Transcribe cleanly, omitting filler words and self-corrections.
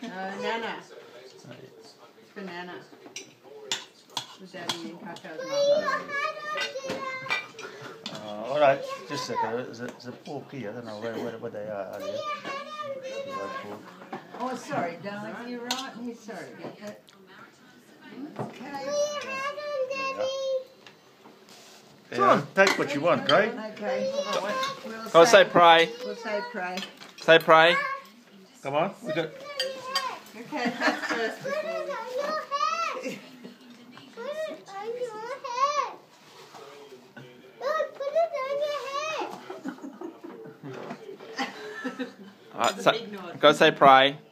Nana. It's banana. Was Daddy and Kaka's mum. Alright, just a second. There's a pork here. I don't know where they are. Oh, sorry, darling. You're right. He's sorry. Get that. Okay. Come on, take what you want, Craig. Okay. Go say pray. We'll say pray. Say pray. Come on, we got. Okay, that's first before we... Go say pray.